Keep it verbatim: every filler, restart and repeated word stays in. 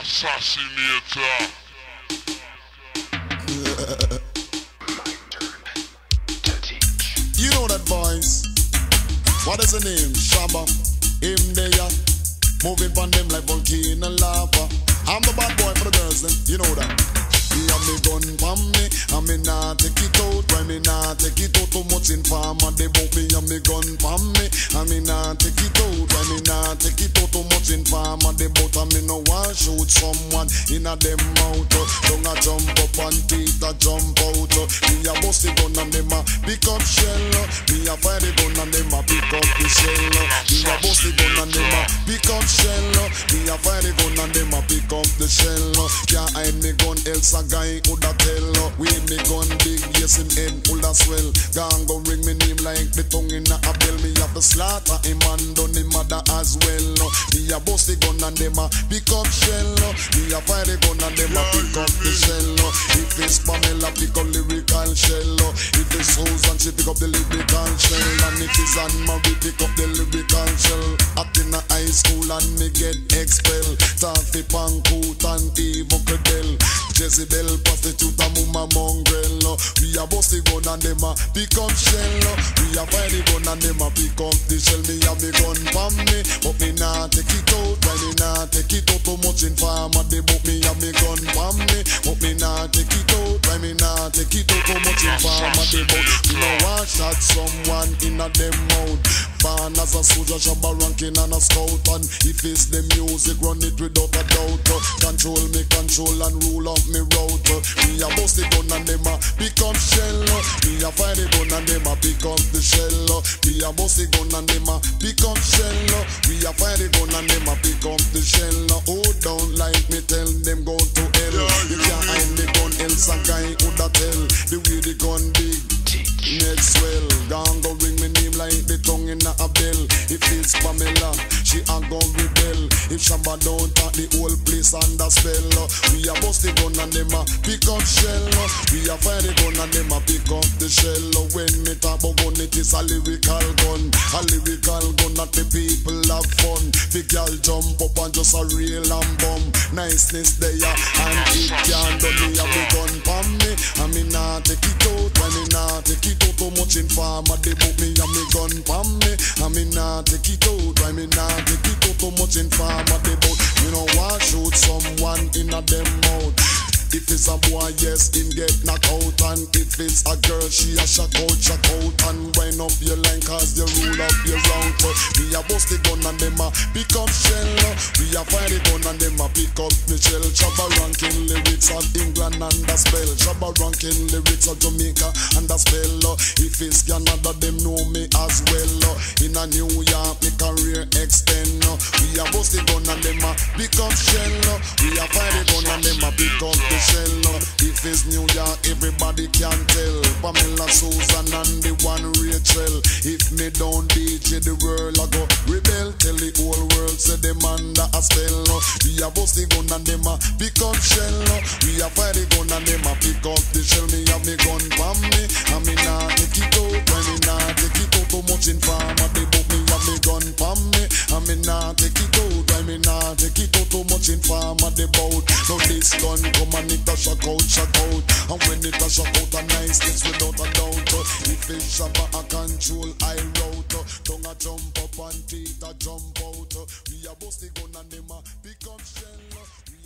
Assassinator. You know that voice. What is the name? Shabba. Him there. Moving from them like volcano lava. I'm the bad boy for the girls then. You know that. He have me gun from me, and me nah take it out. Why me nah take it out? Too much informer they bout me, and me gun from me, and me nah take it out. Why me nah take it out? Too much informer they bout, and me no want shoot someone in a them mouth. Don't a jump up and teeth a jump out. Me a bust the gun and them a pick up shell. Me a fire the gun and them a pick up the shell. Me a bust the gun and them a pick up shell. Me a fire the gun and them a pick up the shell. Can't hide me gun else a guy coulda tell. We me gun big, yes him head full of swell. Gang go ring me name like the tongue in a bell. Me have to slaughter him and done him mother as well. Me a bust the gun and them a pick up shell. Me a fire the gun and them a pick up the shell. If it's Pamela pick up lyrical shell. If it's Susan she pick up the lyrical shell. And if it's Anne-Marie pick up the lyrical shell. Act in a high school and me get expelled. Taffy Pankoot and Evo Credell. Jezebel prostitute and mama mongrel. We a bust the gun and them a pick up shell. We a fire the gun and them a pick up the shell. Me have the gun from me, but me nah take it out. Why me nah take it out? Too much informer they bout me have me gun from me, but me nah take it out. Why me nah take it out? Too much informer they bout. Me no want shot someone in a them mouth. Born as a soldier, Shabba ranking and a scout. And if it's the music, run it without a doubt. Control me, control and rule up me route. Me a bust the gun and them a pick up shell. Me a fire the gun and them a pick up the shell. Me a bust the gun and them a pick up shell. Me a fire the gun and them a pick up the shell. Who don't like me, tell them go to hell. You can't hide the gun, else a guy coulda tell. The way the gun big, next swell. Gang go ring me name like the tongue in a bell. If it's Pamela, she a go rebel. If Shabba don't talk the whole place under spell. We a bust the gun and them a pick up shell. We a fire the gun and them a pick up the shell. When me talk about gun, it is a lyrical gun. A lyrical gun that the people have fun. The girl jump up and just a real and bum. Niceness there and it can't do me. A big gun from me, and me nah take it out. When me nah take it out, too much informer they bout me and me gun from me, and me nah take it out. Why me nah take it out? Too much informer they bout. Me no want shoot someone in a them mouth. If it's a boy, yes, him get knocked out. And if it's a girl, she a shock out, shock out. And wind up your line cause you rule up your route. We a bust the gun and them a pick up shell. We a fire the gun and them a pick up the shell. Shabba ranking lyrics of England and the spell. Shabba ranking lyrics of Jamaica and the spell. If it's Canada, them know me as well. In a New York, me career extend. We a bust the gun and them a pick up shell. We a fire the gun and them a pick up the shell. If it's New York, everybody can tell. Pamela, Susan and the one Rachel. If me don't D J the world, I go rebel. Tell the whole world say them under a spell. We a bust the gun and them a pick up shell. We a fire the gun and them a pick up the shell. Me have me gun from me, and me nah take it out. When me nah take it out, too much informer they bout me have me gun from me, and me nah take it out. When me nah take it out, too much informer they bout. Now this gun come and it a shock out, shock out. And when it a shock out, a nice things without a doubt. If it's Shabba a control, I route. Tongue a jump up and teeth a jump out. We a bust the gun and them a pick up shell.